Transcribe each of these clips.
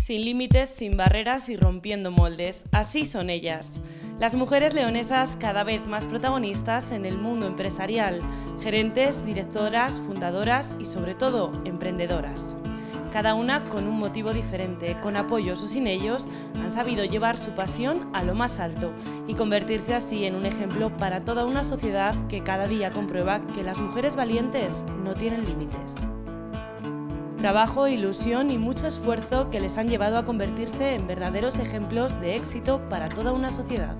Sin límites, sin barreras y rompiendo moldes. Así son ellas. Las mujeres leonesas cada vez más protagonistas en el mundo empresarial, gerentes, directoras, fundadoras y sobre todo emprendedoras. Cada una con un motivo diferente, con apoyos o sin ellos, han sabido llevar su pasión a lo más alto y convertirse así en un ejemplo para toda una sociedad que cada día comprueba que las mujeres valientes no tienen límites. Trabajo, ilusión y mucho esfuerzo que les han llevado a convertirse en verdaderos ejemplos de éxito para toda una sociedad.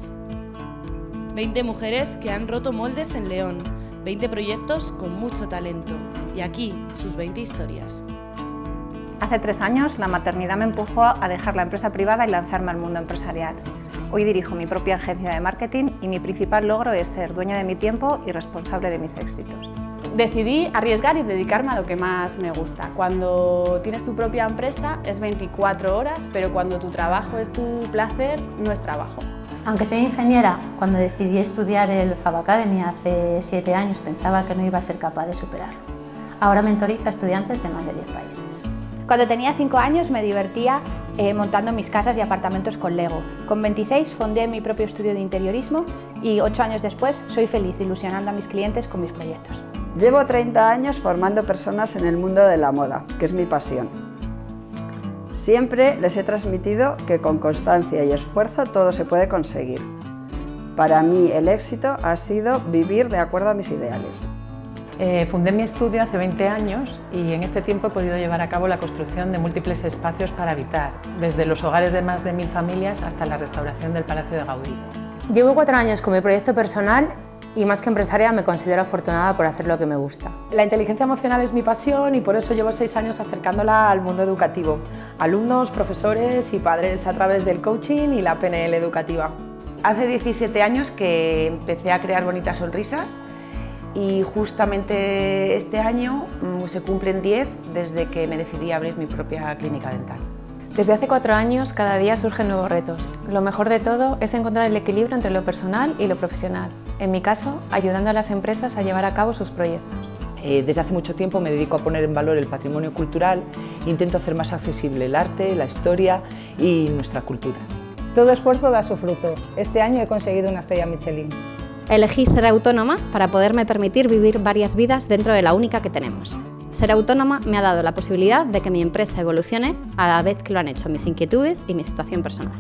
20 mujeres que han roto moldes en León, 20 proyectos con mucho talento y aquí sus 20 historias. Hace 3 años la maternidad me empujó a dejar la empresa privada y lanzarme al mundo empresarial. Hoy dirijo mi propia agencia de marketing y mi principal logro es ser dueña de mi tiempo y responsable de mis éxitos. Decidí arriesgar y dedicarme a lo que más me gusta. Cuando tienes tu propia empresa es 24 horas, pero cuando tu trabajo es tu placer, no es trabajo. Aunque soy ingeniera, cuando decidí estudiar el Fab Academy hace 7 años pensaba que no iba a ser capaz de superarlo. Ahora mentorizo a estudiantes de más de 10 países. Cuando tenía 5 años me divertía montando mis casas y apartamentos con Lego. Con 26 fundé mi propio estudio de interiorismo y 8 años después soy feliz ilusionando a mis clientes con mis proyectos. Llevo 30 años formando personas en el mundo de la moda, que es mi pasión. Siempre les he transmitido que con constancia y esfuerzo todo se puede conseguir. Para mí el éxito ha sido vivir de acuerdo a mis ideales. Fundé mi estudio hace 20 años y en este tiempo he podido llevar a cabo la construcción de múltiples espacios para habitar, desde los hogares de más de 1000 familias hasta la restauración del Palacio de Gaudí. Llevo 4 años con mi proyecto personal y más que empresaria me considero afortunada por hacer lo que me gusta. La inteligencia emocional es mi pasión y por eso llevo 6 años acercándola al mundo educativo, alumnos, profesores y padres a través del coaching y la PNL educativa. Hace 17 años que empecé a crear bonitas sonrisas y justamente este año se cumplen 10 desde que me decidí a abrir mi propia clínica dental. Desde hace 4 años cada día surgen nuevos retos. Lo mejor de todo es encontrar el equilibrio entre lo personal y lo profesional. En mi caso, ayudando a las empresas a llevar a cabo sus proyectos. Desde hace mucho tiempo me dedico a poner en valor el patrimonio cultural e intento hacer más accesible el arte, la historia y nuestra cultura. Todo esfuerzo da su fruto. Este año he conseguido una estrella Michelin. Elegí ser autónoma para poderme permitir vivir varias vidas dentro de la única que tenemos. Ser autónoma me ha dado la posibilidad de que mi empresa evolucione a la vez que lo han hecho mis inquietudes y mi situación personal.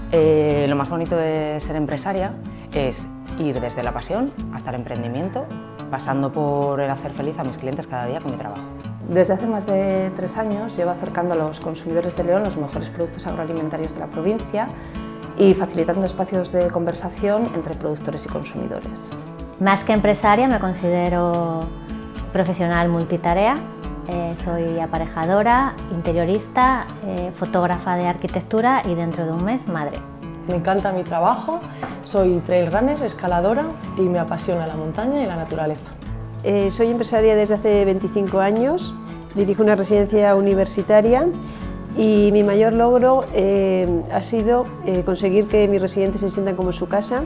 Lo más bonito de ser empresaria es ir desde la pasión hasta el emprendimiento, pasando por el hacer feliz a mis clientes cada día con mi trabajo. Desde hace más de 3 años llevo acercando a los consumidores de León los mejores productos agroalimentarios de la provincia y facilitando espacios de conversación entre productores y consumidores. Más que empresaria me considero profesional multitarea, soy aparejadora, interiorista, fotógrafa de arquitectura y dentro de un mes madre. Me encanta mi trabajo, soy trail runner, escaladora y me apasiona la montaña y la naturaleza. Soy empresaria desde hace 25 años, dirijo una residencia universitaria y mi mayor logro ha sido conseguir que mis residentes se sientan como en su casa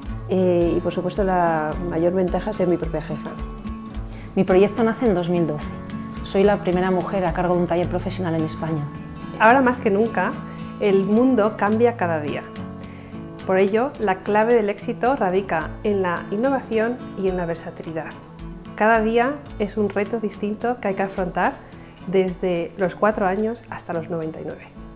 y por supuesto la mayor ventaja es ser mi propia jefa. Mi proyecto nace en 2012. Soy la primera mujer a cargo de un taller profesional en España. Ahora más que nunca, el mundo cambia cada día. Por ello, la clave del éxito radica en la innovación y en la versatilidad. Cada día es un reto distinto que hay que afrontar desde los 4 años hasta los 99.